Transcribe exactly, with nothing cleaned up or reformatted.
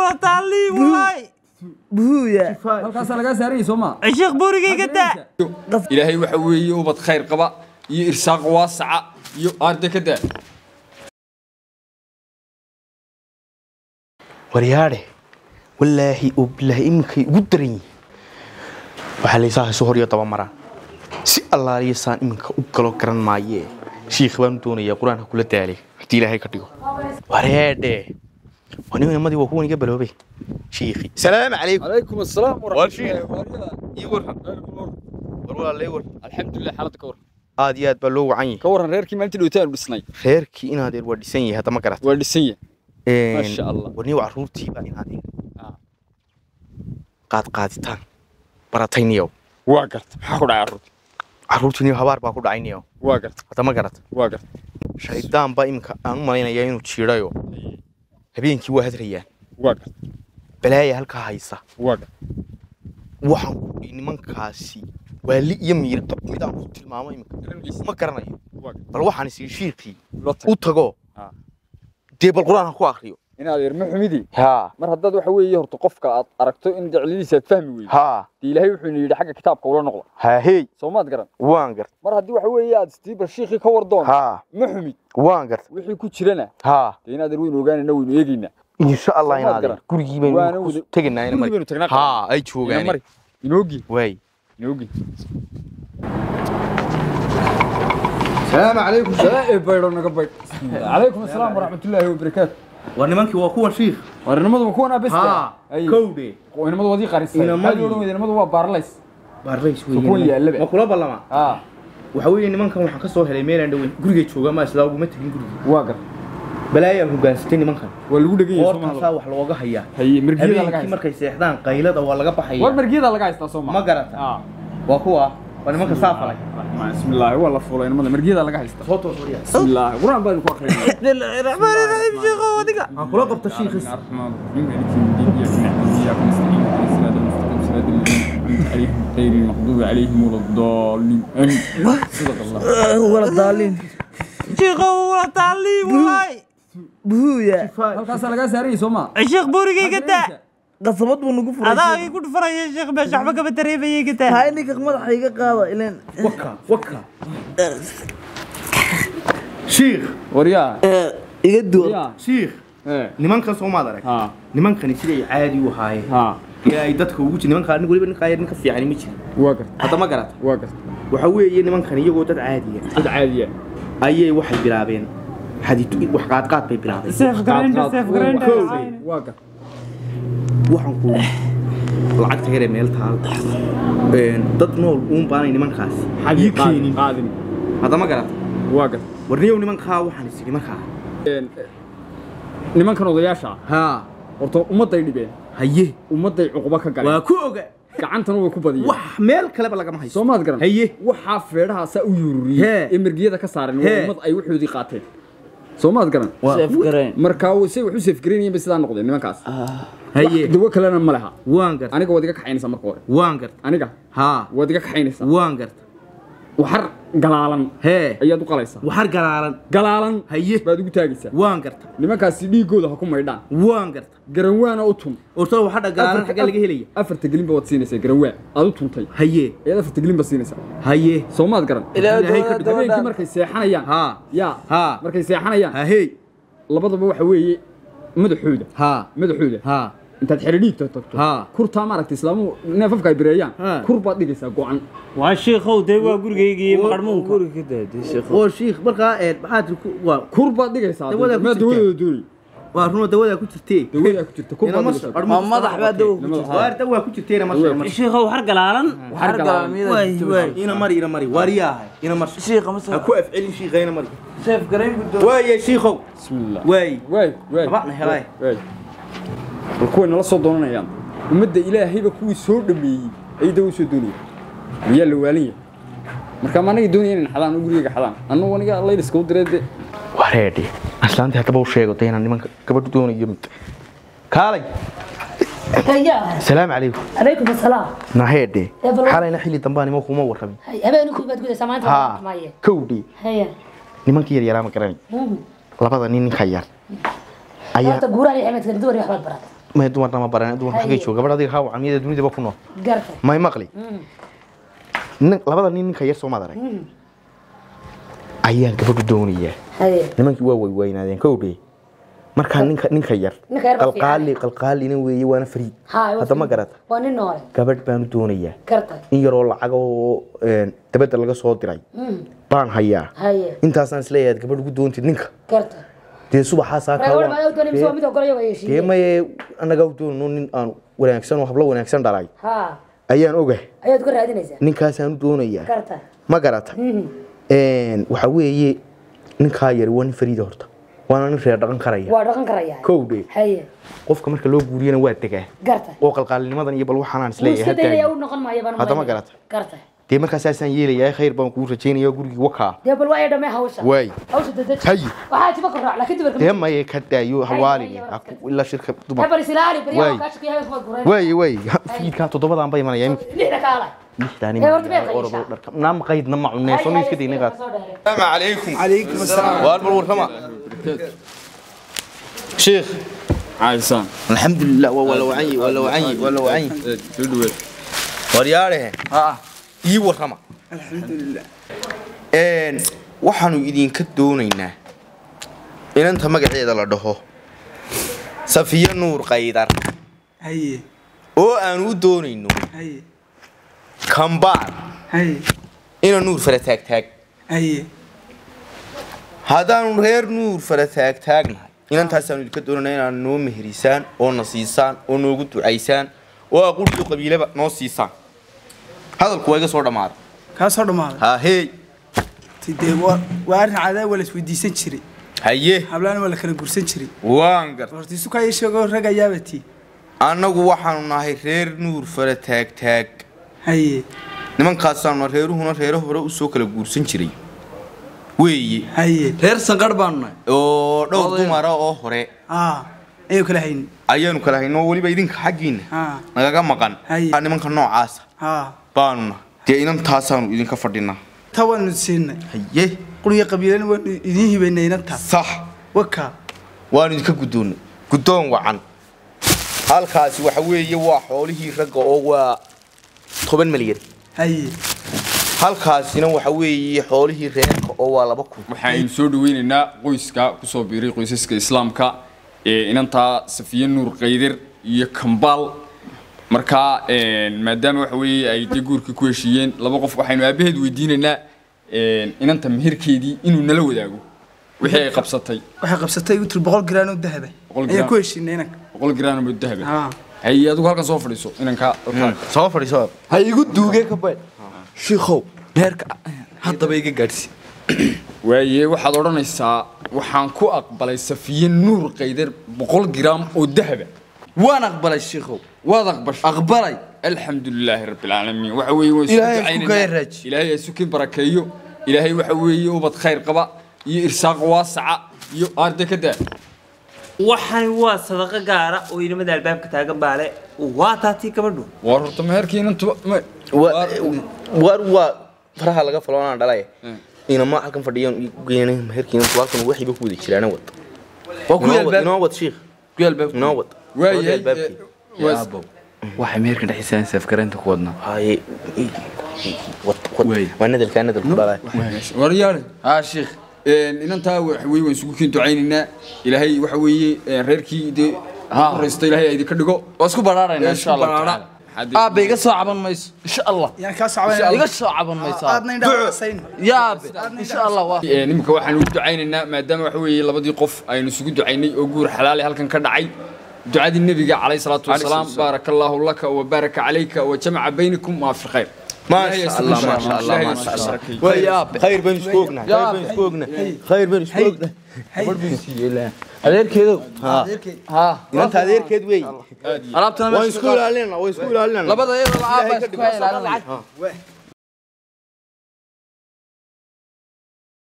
ولا تعليم والله بويا halkaas laga saaray Soomaa الشيخ بورقي كدا إلهي وحوي وبد خير قبا يرساق واسعة يو أرد كده ورياده والله وبالله إنك قدرني وحلي صاحي سهر يطبع مرة سي الله يسان إنك أقلو كرن معي شيخ بانتوني يا قرآن كل تالي حتى لهي كتيو ورياده ونيو يمدي وهو نجبله بي شيخي سلام عليكم عليكم السلام ورحمة الله وبركاته يقول والله لا يقول الحمد لله حالتك كور آديات بلو عيني كورن ريركي ما أنت الوتان ودسناي خيرك إن هذا الوديسين هذا ما قرأت ودسية ما شاء الله ونيو عروتي بقى هذه قاد قادتان براتينيو واقرت حقول عروت عروتي نيو هبار باكو دعينيو واقرت هذا ما قرأت واقرت شيطان بقى إمك أمالينا يينو تشيرايو هبينكي واحد ريان واقرت بلايا هلكا هايسا واقرت waxaan ku dhigay nimankaasi wali iyo miir qab mid aan ku tilmaamay ma garanayo bal waxaan isii shiiqi u tago dee bal quraan ku akhriyo inaad irma xumidi ha mar haddaad waxa weeye horto qofka aad aragto in daclidiisa aad fahmi weeyay ha ilaahay wuxuu yiri xagga kitaabka wala noqdo ha hey Soomaad garan waan gart mar haddii waxa weeye aad istiibar shiiqi ka wardoon ha ma xumid waan gart wixii ku jirana ha inaad ir weyn ogaanayna weyn eegayna إن شاء الله ينادي كورجي بين تجينا هنا مري ها أي شو يعني ينوجي وين ينوجي السلام عليكم سلام بيرون قبل عليكم السلام ورحمة الله وبركاته ورنمانك وأخوه شيخ ورنمض وأخونا بس ها كودي ورنمض ودي قارس هل يقولون إذا نمض هو بارليس بارليس وين اللي اللي مقولة بالله ما ها وحوي إن من كان محكسه هالميل عنده وين كورجي شو جماعة سلاو بمتين كورجي واقر بلايا هو جالستني من كان واللي دقيقة صومال صاح وحلوقة هيا هي مرجية لقى كي مركز سيحدان قيلة ولا جبا هيا والمرجية لقى يستاسوما ما قرأت آه وأخوه وأنا ما كسافر عليه بسم الله والله فولا إنما المرجية لقى يستا صوته صوريا بسم الله قرآن بالك وآخرين الرحمن الرحيم شيخ وديك أقول لك بتشيخ الرحمن غير المغضوب عليهم ولا الضالين صدق الله ولا الضالين شيخ ولا تعليم والله بويا halkaas laga saaray Soomaa الشيخ بورقي كدا قصبت ونقول فريش هذا يقول فريش يا شيخ باش عبك بتريبي كدا هاي نيك مدح يقا قاده الين وكا وكا شيخ وريا يقدو شيخ nimankan Soomaad arag nimankan sidii caadi u haayay ha ay dadka ugu jir nimanka anigu waliba ninka yar ninka fiican ma jiro waagar hada ma garat waagar waxa weeye nimankan iyagoo dad caadi ah dad caadi ah ayay waxay bilaabeen xadiitu wax qaad qaad bay bilaabeen سيف جراند سيف جراند waagar waxaan ku lacagta yar ee meel taal een dad nool uun baanay nimankaas xagii keenin qaadin hada ma garat waagar warniyow nimanka waxaan isii markaa een nimankan odayaasha ha horta ummaday dhibeen haye ummaday cuquba ka galeen waa ku oga gacantana way ku badiyeen wax meel kale ba laga ma hayso Soomaad garan haye waxa feedhaha sa u yururiyay emergiyada ka saaran ummad ay wuxuudii qaateen Soomaad garan سيف جراند markaa way say wuxuu safe gareeyay sidaa noqdeen nimankaas haye dawo kalena ma laha waan gar aniga wadiga ka xaynaysa markoo hore waan gar aniga ha wadiga ka xaynaysa waan gar waxar galaalan hee ayaad u qalaysaa waxar galaalan galaalan haye baad ugu taagaysaa waan garta nimankaasi dhiigooda ha ku maydhaan waan garta garanwaana u tum orto waxa galaalan xagga laga helaya afarta gelin baad siinaysaa garanwaa aad u tuntay haye ayaad afarta gelin baad siinaysaa haye Soomaad garan ilaahay ka habeenkii markay seexanayaan ha ya ha markay seexanayaan ha hey labadaba waxa weeye madaxooda ha madaxooda ha intaad xiriidta tagto ha kurta maaragtay islaamu neefafka ay bireeyaan kur baad dhigaysaa go'an waa sheekhow day waa gurigeyga maqarmuunka guriga daadii sheekh oo sheekh markaa ee maxaad waa kur baad dhigaysaa ma dawada doonay waa runo dawada ku jirtay dawada ku jirta kur baad dhigaysaa ma madax baa dawo ku jirta waa dawada ku jirtay ma shay sheekhow har galaalan har galaalan way ina mari ina mari wariyahay ina mar sheekh ma soo ku afcilin sheekhayna mari سيف جراند بدو way sheekhow bismillah way way way tabana helay way kuwa nala soo doonayaan ummadda ilaahayba kuwii soo dhameeyay ay dawo soo doonayaan miyaa la waaliya marka ma anaga doonayeen in xadaan u guriga xadaan annagu aniga alla iska u direede wareedi aslaanta hadaba u sheego deena nimanka gabadhu doonayo mid kaalay السلام عليكم عليكم السلام نهيدي حالنا حلي دنباني ما كوما ورمي habeenku baad guday samaanta ها كودي haya nimankii yar yar ma garanay labada nin ninka yar ayaa ta guuraan ay xamed kala duwar waxba barat ما يدوم أنا ما برا يدوم حاجة شو قبل هذه هاو عمية الدنيا دي بكونه قرطة ما يمقلي نك لبض نين كير سو ما دري أيان كيف بدونية هاي لما كي واوي وين هذين كودي مركان نين نين كير قلقالي قلقالي نوي وانا فريد هذا ما قرأت وانا نور قبل بان دونية قرطة إن يرول عجو تبدل لقى صوت راي بان هيا هاي أنت أصلا سليت قبل بدون تدنك قرطة دي صباح ساكا أول ما يقول لي مسوي متى قريه ويشي كيما أنا قلتو نون أنا wanaagsan oo hablo wanaagsan dhalay ها ayaan ogahay ayaad ku raadinaysaa ninkaas aan doonaya karta ma garata een waxa weeye ninka yar wan fariid horta waana nin reer dhaqan karaya waa dhaqan karaya kowdee haye qofka marka loo guuriyana waa tagaa garta oo qalqaalnimadan iyo bal waxaan isleeyahay hadda sidee uu noqon maayo baan hadda ma garata garta dee markaas aan yeelayaa khayr baan ku rajaynayaa gurigii wakaa dee bal waa dhamay hawsha way hawsha dadad haye waxa tiba qoraac laakiin tiba dee ma ay ka daayo hawaali ila shirka dumar bal silaali bariyaa ka shaqeeyaa waa guray way way fiidka toddobadan bay imanayaan lixda kaala lixdaani naam qaydna ma cunay soo iska diinay qaad السلام عليكم عليكم السلام والبر ورحمة شيخ عايزان الحمد لله ولا وعي ولا وعي ولا وعي ورياله ها إيه ورحمة الحمد لله إن وحنو إذين كدونينا إن أنت ما قاعد على ده صفية نور قيدر هي أو أنو دونينو هي كمبار هي إن نور فرتاك تاك هي هذا غير نور فرتاك تاكنا إن أنت هسه كدونينا إن نو مهريسان أو نصيصان أو نوجد عيسان أو أقول له قبيلة نصيصان هذا الكويس صار دمار كاسر دمار ها هي تدي وارن عذاب ولا سويدي سنشري هيه حبلان ولا كان قرسن شري وانقر ورتي سكاي يشغل رجع يابتي anagu waxaanu nahay reer nuur fara taag taag haye nimankaasaan reeruhuna reero hore u soo kala guursan jiray weeye haye reer sanqar baan nahay oo dhowr dumar oo hore ah ayu kala hayn ayaanu kala hayno waliba idinka xaqiina ah nagaga maqan Haye. nimanka noocaas ah baanuna dee inantaasaanu idinka fadhinaa tawan siinay haye quriga qabiilan waan idin hibaynay inta sax waka waanu idinka gudoon gudoon wacan halkaasi waxa weeye waa xoolihii ragga oo waa toban milyan haye halkaasina waxa weeye xoolihii reerka oo waa laba kun waxaan soo dhaweynaynaa qoyska ku soo biiray qoysaska islaamka ee inanta Safiya Nuur Qaydir iyo Kambal marka een maadaama waxa weeye ay guurka ku heshiiyeen laba qof waxaynu aabaheed weydiinaynaa een inanta meherkeedii inuu nala wadaago wixii ay qabsatay waxa qabsatay u tir boqol gram oo dahab ay ku heshiinay inag boqol gram oo dahab ha hay adigu halkan soo fadhiiso inanka soo fadhiiso ha igu duugay ka bay shiikhow heerka haddaba iga gaadhsi waaye waxaad oranaysaa waxaan ku aqbalay Safiya Nuur Qaydir boqol gram oo dahab waan aqbalay shiikhow waad aqbashay aqbalay alxamdulilaahi rabbil caalamiin waxa weeye way Ilaahay ku kayraaj. ilaahay sukin barakeeyo ilaahay waxa weeye ubad khayr qaba iyo irsaaq waasaca iyo arday ka daa waxaan waa sadaqa gaara oo inamada albaabka taagan baale waa taatii kabadhu war horta meherkii inantu war waa faraha laga faloonaa dhalay inama halkan fadhiyaan geeyna meherkiina halkan waxiiba ku wada jiraan wad waa ku yaalbaab inoo wad sheekh ku yaalbaab inoo wad waaye waabo waxay meherka dhaxisaan safkaranta ku wadnaa haye wad wad waa nadalka nadal ku dhalay war yaale ha shiikh een inanta waxa weeye waan isugu kiin ducaynaynaa ilaahay waxa weeye reerkii de ha reesto ilaahay ay ka dhigo waa isku baraaraynaa insha Allah aabe iga soo caban mayso insha Allah yaan ka sacbay iga soo caban mayso aadna indhasayn yaabe insha Allah waa ee nimka waxaan ugu ducaynaynaa maadaama waxa weeye labadii qof aynu isugu ducaynay oo guur xalaal halkan ka dhacay ducadii nabiga kaleey salaatu wasalaam barakallahu laka wa baraka alayka wa jama'a baynakum ma fi khayr ما شاء الله ما شاء الله ما شاء الله ويا خير بين سوقنا خير بين سوقنا خير بين سوقنا adeerkeedo ha ha inanta adeerkeed way alaabtana way isku ilaalina way isku ilaalina labada iyada la aaba isku ilaalina